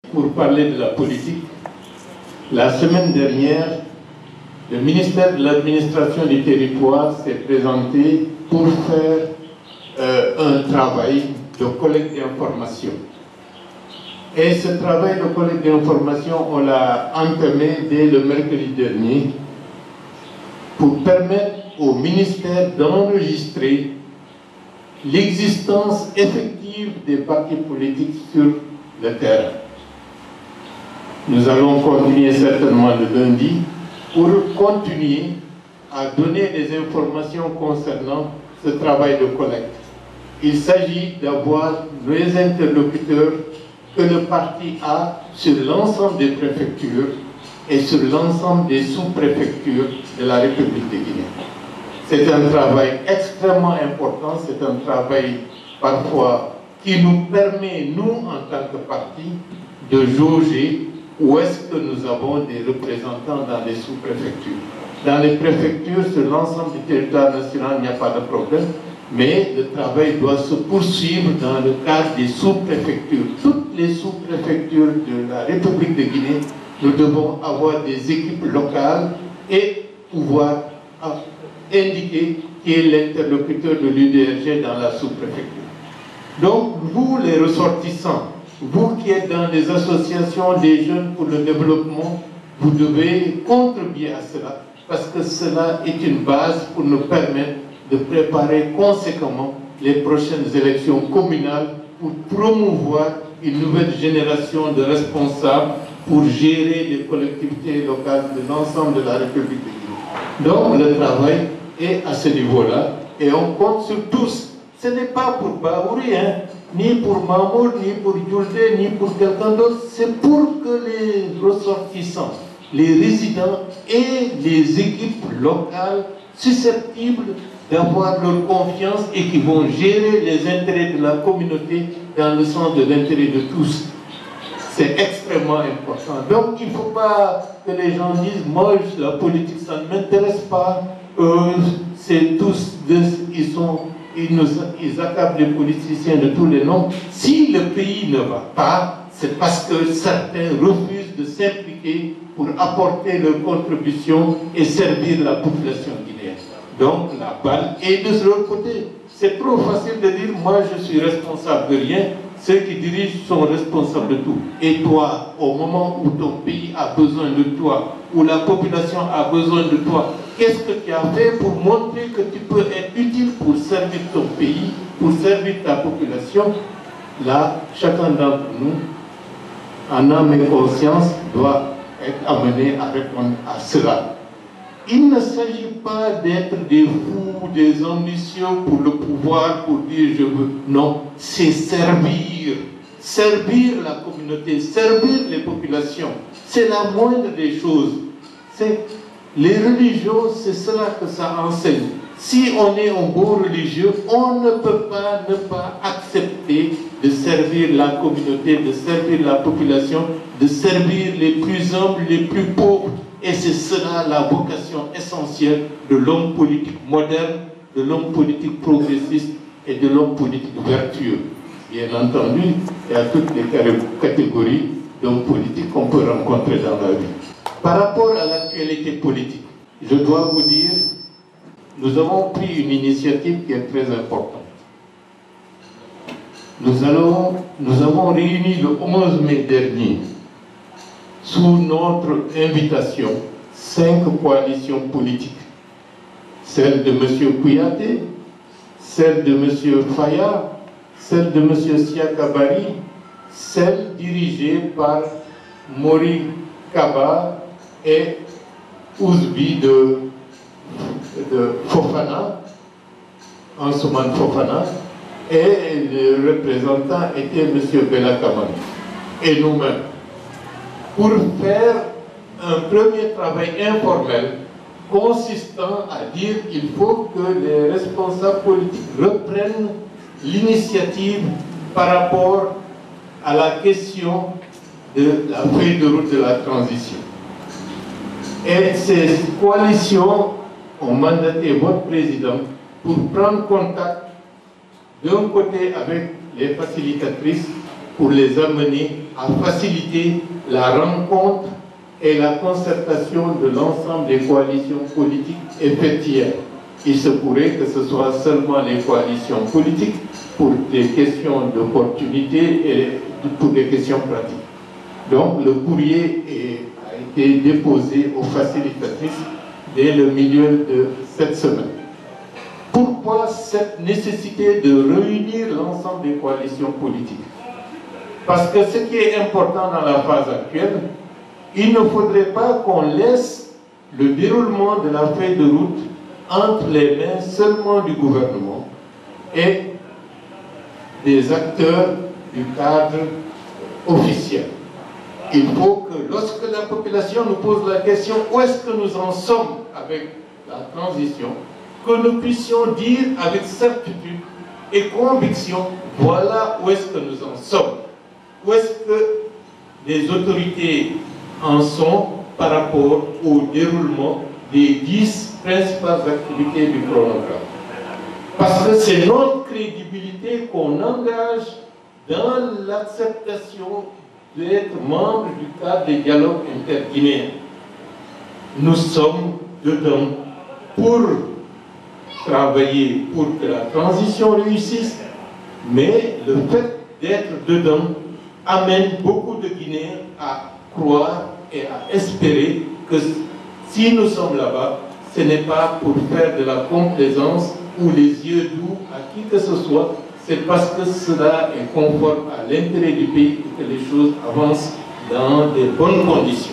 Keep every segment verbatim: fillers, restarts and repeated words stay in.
pour parler de la politique. La semaine dernière, le ministère de l'Administration du Territoire s'est présenté pour faire euh, un travail de collecte d'informations. Et ce travail de collecte d'informations, on l'a entamé dès le mercredi dernier pour permettre au ministère d'enregistrer l'existence effective des partis politiques sur le terrain. Nous allons continuer certainement le lundi pour continuer à donner des informations concernant ce travail de collecte. Il s'agit d'avoir les interlocuteurs que le parti a sur l'ensemble des préfectures et sur l'ensemble des sous-préfectures de la République de Guinée. C'est un travail extrêmement important, c'est un travail parfois qui nous permet, nous, en tant que parti, de jauger où est-ce que nous avons des représentants dans les sous-préfectures. Dans les préfectures, sur l'ensemble du territoire national, il n'y a pas de problème, mais le travail doit se poursuivre dans le cadre des sous-préfectures. Toutes les sous-préfectures de la République de Guinée, nous devons avoir des équipes locales et pouvoir indiquer qui est l'interlocuteur de l'U D R G dans la sous-préfecture. Donc, vous les ressortissants, vous qui êtes dans les associations des jeunes pour le développement, vous devez contribuer à cela, parce que cela est une base pour nous permettre de préparer conséquemment les prochaines élections communales pour promouvoir une nouvelle génération de responsables pour gérer les collectivités locales de l'ensemble de la République de Guinée. Donc le travail est à ce niveau-là et on compte sur tous. Ce n'est pas pour Baouri, hein, ni pour Mamour, ni pour Yulde, ni pour quelqu'un d'autre. C'est pour que les ressortissants, les résidents et les équipes locales susceptibles d'avoir leur confiance et qui vont gérer les intérêts de la communauté dans le sens de l'intérêt de tous. C'est extrêmement important. Donc il ne faut pas que les gens disent « moi, la politique, ça ne m'intéresse pas, euh, c'est tous, ils sont... » Ils, nous, ils accablent les politiciens de tous les noms. Si le pays ne va pas, c'est parce que certains refusent de s'impliquer pour apporter leur contribution et servir la population guinéenne. Donc la balle est de leur côté. C'est trop facile de dire « moi je suis responsable de rien ». Ceux qui dirigent sont responsables de tout. Et toi, au moment où ton pays a besoin de toi, où la population a besoin de toi, qu'est-ce que tu as fait pour montrer que tu peux être utile pour servir ton pays, pour servir ta population? Là, chacun d'entre nous, en âme et conscience, doit être amené à répondre à cela. Il ne s'agit pas d'être des fous, des ambitieux pour le pouvoir, pour dire je veux. Non, c'est servir. Servir la communauté, servir les populations. C'est la moindre des choses. C'est les religions, c'est cela que ça enseigne. Si on est un bon religieux, on ne peut pas ne pas accepter de servir la communauté, de servir la population, de servir les plus humbles, les plus pauvres. Et c'est cela la vocation essentielle de l'homme politique moderne, de l'homme politique progressiste et de l'homme politique vertueux. Bien entendu, il y a toutes les catégories d'hommes politiques qu'on peut rencontrer dans la vie. Par rapport à l'actualité politique, je dois vous dire, nous avons pris une initiative qui est très importante. Nous, allons, nous avons réuni le onze mai dernier, sous notre invitation, cinq coalitions politiques. Celle de M. Kouyaté, celle de M. Fayard, celle de M. Siakabari, celle dirigée par Mori Kaba et Ouzbi de, de Fofana, Ansoumane Fofana, et le représentant était M. Bella Kamani, et nous-mêmes, pour faire un premier travail informel consistant à dire qu'il faut que les responsables politiques reprennent l'initiative par rapport à la question de la feuille de route de la transition. Et ces coalitions ont mandaté votre président pour prendre contact d'un côté avec les facilitatrices pour les amener à faciliter la rencontre et la concertation de l'ensemble des coalitions politiques effectuelles. Il se pourrait que ce soit seulement les coalitions politiques pour des questions d'opportunité et pour des questions pratiques. Donc le courrier est, a été déposé aux facilitatrices dès le milieu de cette semaine. Pourquoi cette nécessité de réunir l'ensemble des coalitions politiques? Parce que ce qui est important dans la phase actuelle, il ne faudrait pas qu'on laisse le déroulement de la feuille de route entre les mains seulement du gouvernement et des acteurs du cadre officiel. Il faut que lorsque la population nous pose la question où est-ce que nous en sommes avec la transition, que nous puissions dire avec certitude et conviction, voilà où est-ce que nous en sommes. Où est-ce que les autorités en sont par rapport au déroulement des dix principales activités du chronogramme. Parce que c'est notre crédibilité qu'on engage dans l'acceptation d'être membre du cadre des dialogues interguinéens. Nous sommes dedans pour travailler pour que la transition réussisse, mais le fait d'être dedans amène beaucoup de Guinéens à croire et à espérer que si nous sommes là-bas, ce n'est pas pour faire de la complaisance ou les yeux doux à qui que ce soit, c'est parce que cela est conforme à l'intérêt du pays et que les choses avancent dans de bonnes conditions.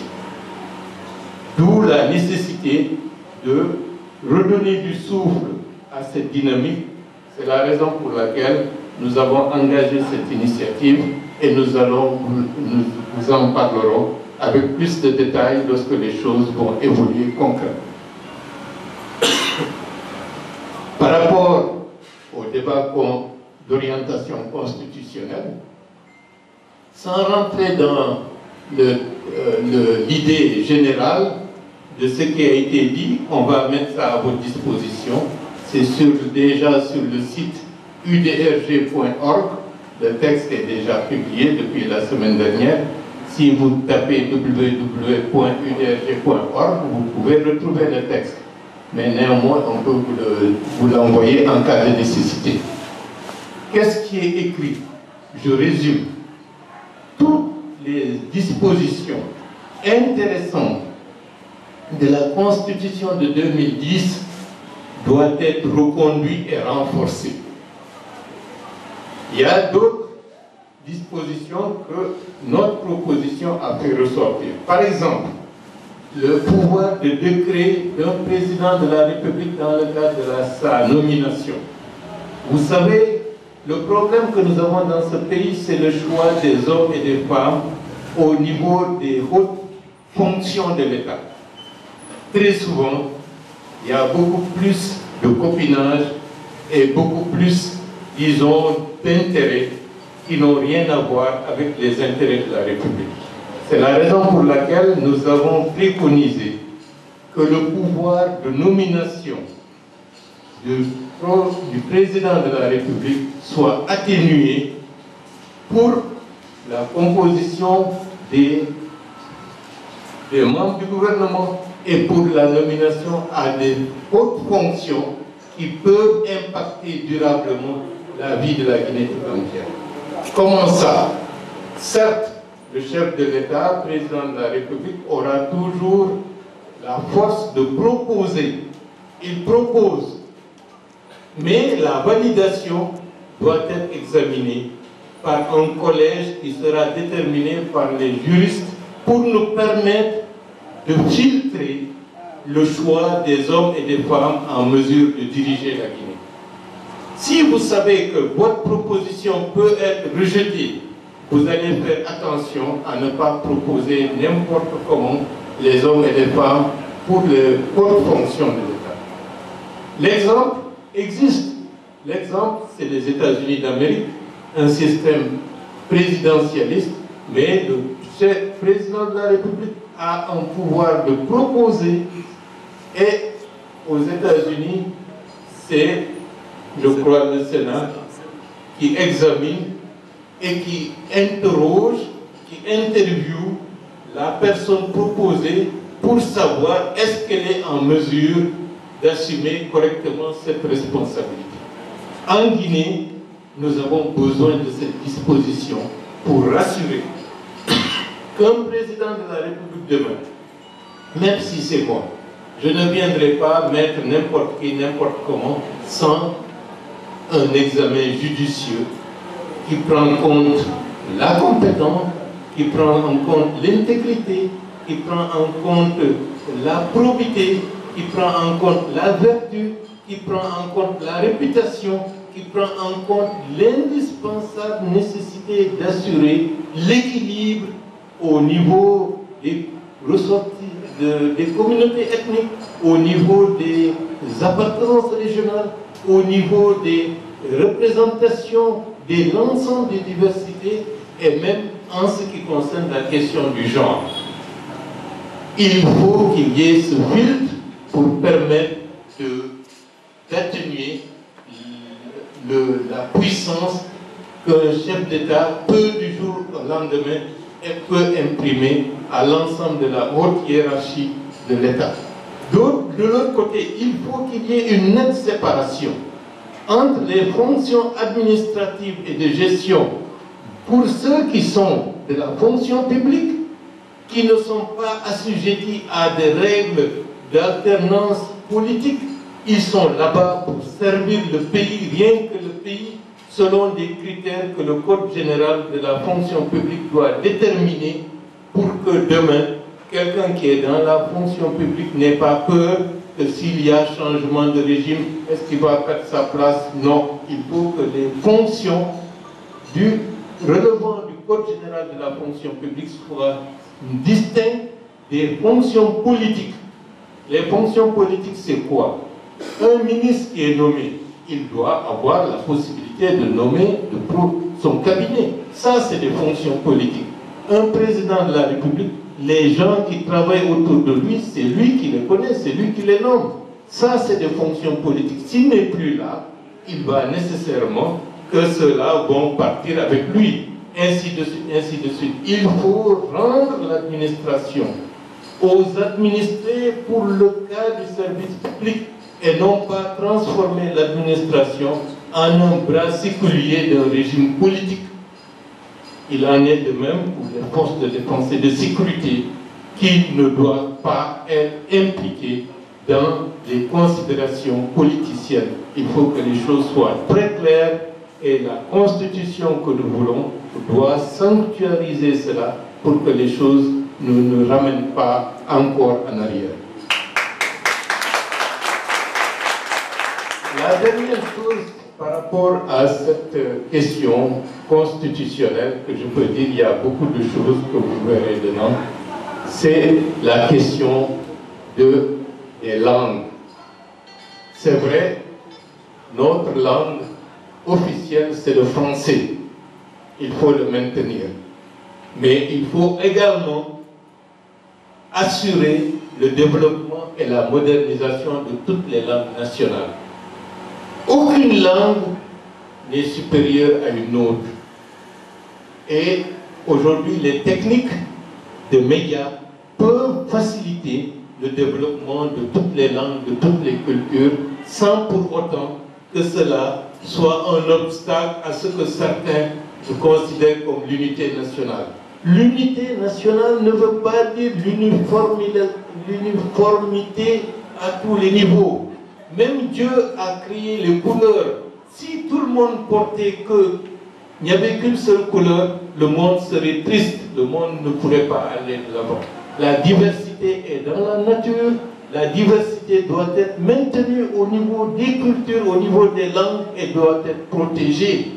D'où la nécessité de redonner du souffle à cette dynamique. C'est la raison pour laquelle nous avons engagé cette initiative et nous allons, nous, nous en parlerons avec plus de détails lorsque les choses vont évoluer concrètement. Par rapport au débat d'orientation constitutionnelle, sans rentrer dans l'idée euh, générale de ce qui a été dit, on va mettre ça à votre disposition. C'est sur, déjà sur le site U D R G point org. Le texte est déjà publié depuis la semaine dernière. Si vous tapez w w w point U D R G point org, vous pouvez retrouver le texte. Mais néanmoins, on peut vous l'envoyer en cas de nécessité. Qu'est-ce qui est écrit? Je résume. Toutes les dispositions intéressantes de la Constitution de deux mille dix doivent être reconduites et renforcées. Il y a d'autres dispositions que notre proposition a fait ressortir. Par exemple, le pouvoir de décret d'un président de la République dans le cadre de la, sa nomination. Vous savez, le problème que nous avons dans ce pays, c'est le choix des hommes et des femmes au niveau des hautes fonctions de l'État. Très souvent, il y a beaucoup plus de copinage et beaucoup plus, disons, d'intérêts qui n'ont rien à voir avec les intérêts de la République. C'est la raison pour laquelle nous avons préconisé que le pouvoir de nomination du, du président de la République soit atténué pour la composition des, des membres du gouvernement et pour la nomination à des hautes fonctions qui peuvent impacter durablement la vie de la Guinée tout entière. Comment ça? Certes, le chef de l'État, président de la République, aura toujours la force de proposer. Il propose, mais la validation doit être examinée par un collège qui sera déterminé par les juristes pour nous permettre de filtrer le choix des hommes et des femmes en mesure de diriger la Guinée. Si vous savez que votre proposition peut être rejetée, vous allez faire attention à ne pas proposer n'importe comment les hommes et les femmes pour les hautes fonctions de l'État. L'exemple existe. L'exemple, c'est les États-Unis d'Amérique, un système présidentialiste, mais le chef président de la République a un pouvoir de proposer. Et aux États-Unis, c'est, je crois, le Sénat qui examine et qui interroge, qui interviewe la personne proposée pour savoir est-ce qu'elle est en mesure d'assumer correctement cette responsabilité. En Guinée, nous avons besoin de cette disposition pour rassurer qu'un président de la République demain, même si c'est moi, je ne viendrai pas mettre n'importe qui, n'importe comment, sans un examen judicieux qui prend en compte la compétence, qui prend en compte l'intégrité, qui prend en compte la probité, qui prend en compte la vertu, qui prend en compte la réputation, qui prend en compte l'indispensable nécessité d'assurer l'équilibre au niveau des ressortis, de, des communautés ethniques, au niveau des appartenances régionales, au niveau des représentations de l'ensemble des diversités et même en ce qui concerne la question du genre. Il faut qu'il y ait ce filtre pour permettre d'atténuer la puissance qu'un chef d'État peut du jour au lendemain et peut imprimer à l'ensemble de la haute hiérarchie de l'État. De l'autre côté, il faut qu'il y ait une nette séparation entre les fonctions administratives et de gestion pour ceux qui sont de la fonction publique, qui ne sont pas assujettis à des règles d'alternance politique. Ils sont là-bas pour servir le pays, rien que le pays, selon des critères que le Code général de la fonction publique doit déterminer pour que demain, quelqu'un qui est dans la fonction publique n'ait pas peur que s'il y a changement de régime, est-ce qu'il va perdre sa place? Non. Il faut que les fonctions du relevant du Code général de la fonction publique soient distinctes des fonctions politiques. Les fonctions politiques, c'est quoi? Un ministre qui est nommé, il doit avoir la possibilité de nommer de son cabinet. Ça, c'est des fonctions politiques. Un président de la République, les gens qui travaillent autour de lui, c'est lui qui les connaît, c'est lui qui les nomme. Ça, c'est des fonctions politiques. S'il n'est plus là, il va nécessairement que ceux-là vont partir avec lui. Ainsi de suite, ainsi de suite. Il faut rendre l'administration aux administrés pour le cas du service public et non pas transformer l'administration en un bras séculier d'un régime politique. Il en est de même pour les forces de défense et de sécurité qui ne doivent pas être impliquées dans les considérations politiciennes. Il faut que les choses soient très claires et la Constitution que nous voulons doit sanctuariser cela pour que les choses ne nous ramènent pas encore en arrière. La dernière chose par rapport à cette question constitutionnelle, que je peux dire, il y a beaucoup de choses que vous verrez dedans, c'est la question de, des langues. C'est vrai, notre langue officielle, c'est le français. Il faut le maintenir. Mais il faut également assurer le développement et la modernisation de toutes les langues nationales. Aucune langue n'est supérieure à une autre. Et aujourd'hui, les techniques de médias peuvent faciliter le développement de toutes les langues, de toutes les cultures, sans pour autant que cela soit un obstacle à ce que certains considèrent comme l'unité nationale. L'unité nationale ne veut pas dire l'uniformité à tous les niveaux. Même Dieu a créé les couleurs. Si tout le monde portait que il n'y avait qu'une seule couleur, le monde serait triste, le monde ne pourrait pas aller de l'avant. La diversité est dans la nature, la diversité doit être maintenue au niveau des cultures, au niveau des langues et doit être protégée.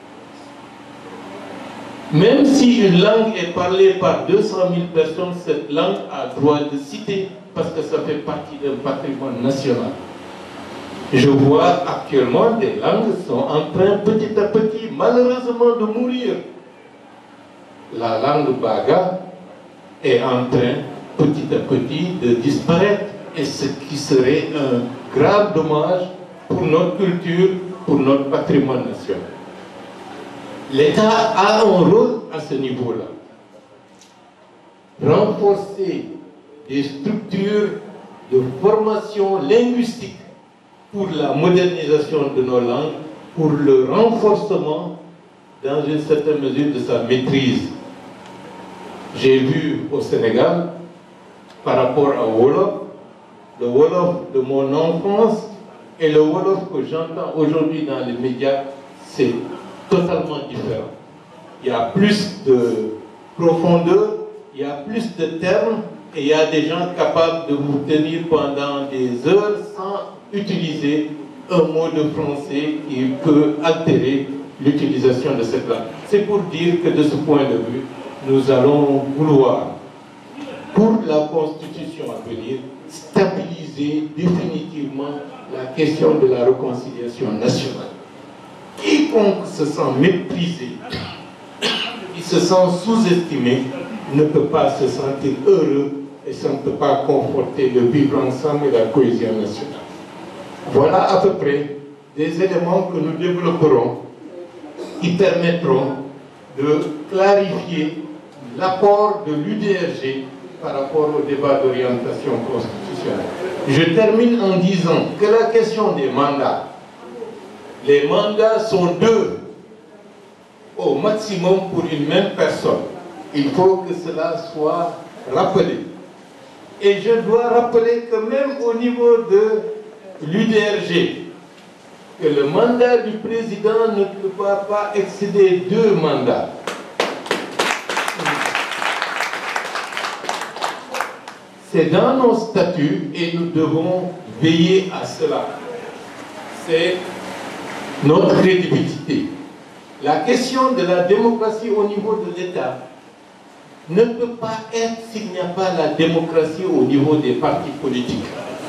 Même si une langue est parlée par deux cent mille personnes, cette langue a droit de citer parce que ça fait partie d'un patrimoine national. Je vois actuellement des langues sont en train petit à petit, malheureusement, de mourir. La langue baga est en train petit à petit de disparaître, et ce qui serait un grave dommage pour notre culture, pour notre patrimoine national. L'État a un rôle à ce niveau-là. renforcer des structures de formation linguistique pour la modernisation de nos langues, pour le renforcement, dans une certaine mesure, de sa maîtrise. J'ai vu au Sénégal, par rapport à Wolof, le Wolof de mon enfance et le Wolof que j'entends aujourd'hui dans les médias, c'est totalement différent. Il y a plus de profondeur, il y a plus de termes, et il y a des gens capables de vous tenir pendant des heures sans utiliser un mot de français qui peut altérer l'utilisation de cette langue. C'est pour dire que de ce point de vue, nous allons vouloir, pour la Constitution à venir, stabiliser définitivement la question de la réconciliation nationale. Quiconque se sent méprisé, qui se sent sous-estimé, ne peut pas se sentir heureux et ça ne peut pas conforter le vivre ensemble et la cohésion nationale. Voilà à peu près des éléments que nous développerons qui permettront de clarifier l'apport de l'U D R G par rapport au débat d'orientation constitutionnelle. Je termine en disant que la question des mandats, les mandats sont deux au maximum pour une même personne. Il faut que cela soit rappelé. Et je dois rappeler que même au niveau de l'U D R G, que le mandat du président ne peut pas excéder deux mandats. C'est dans nos statuts et nous devons veiller à cela. C'est notre crédibilité. La question de la démocratie au niveau de l'État ne peut pas être s'il n'y a pas la démocratie au niveau des partis politiques.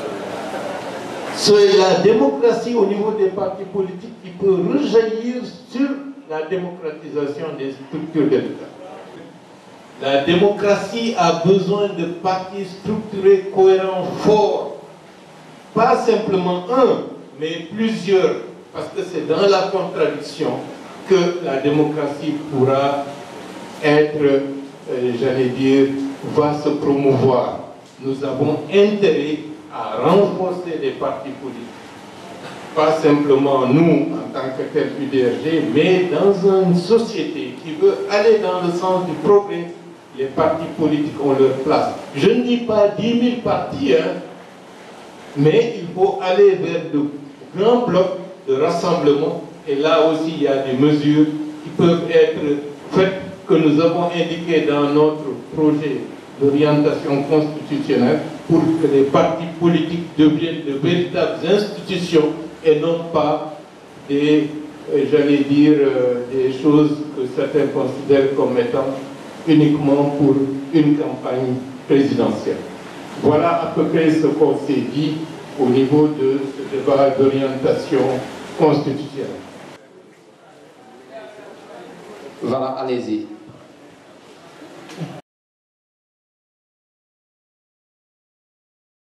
C'est la démocratie au niveau des partis politiques qui peut rejaillir sur la démocratisation des structures de l'État. La démocratie a besoin de partis structurés, cohérents, forts. Pas simplement un, mais plusieurs, parce que c'est dans la contradiction que la démocratie pourra être, euh, j'allais dire, va se promouvoir. Nous avons intérêt à renforcer les partis politiques. Pas simplement nous, en tant que tel U D R G, mais dans une société qui veut aller dans le sens du progrès, les partis politiques ont leur place. Je ne dis pas dix mille partis, hein, mais il faut aller vers de grands blocs de rassemblement. Et là aussi, il y a des mesures qui peuvent être faites, que nous avons indiquées dans notre projet d'orientation constitutionnelle, pour que les partis politiques deviennent de véritables institutions et non pas des, euh, j'allais dire, euh, des choses que certains considèrent comme étant uniquement pour une campagne présidentielle. Voilà à peu près ce qu'on s'est dit au niveau de ce débat d'orientation constitutionnelle. Voilà, allez-y.